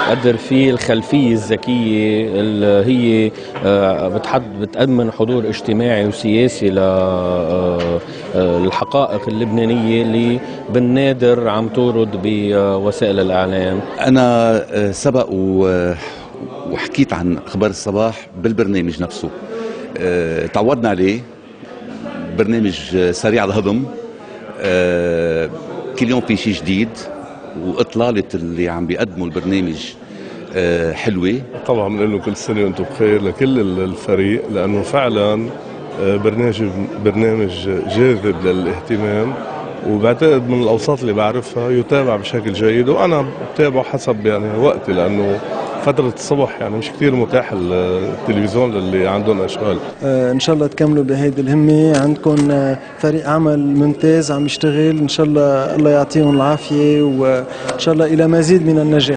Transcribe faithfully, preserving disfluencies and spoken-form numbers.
بتقدر فيه الخلفية الذكية اللي هي بتحد بتأمن حضور اجتماعي وسياسي للحقائق اللبنانية اللي بالنادر عم تورد بوسائل الإعلام. أنا سبق وحكيت عن أخبار الصباح بالبرنامج نفسه، تعودنا عليه، برنامج سريع الهضم، كل يوم في شيء جديد، وإطلالة اللي عم بيقدموا البرنامج حلوة. طبعا بنقول له كل سنة وانتم بخير لكل الفريق، لأنه فعلا برنامج برنامج جاذب للاهتمام، وبعتقد من الأوساط اللي بعرفها يتابع بشكل جيد، وأنا بتابعه حسب يعني وقتي، لأنه فترة الصبح يعني مش كتير متاح التلفزيون للي عندهم أشغال. آه إن شاء الله تكملوا بهيدي الهمة، عندكم فريق عمل ممتاز عم يشتغل، إن شاء الله الله يعطيهم العافية، وإن شاء الله إلى مزيد من النجاح.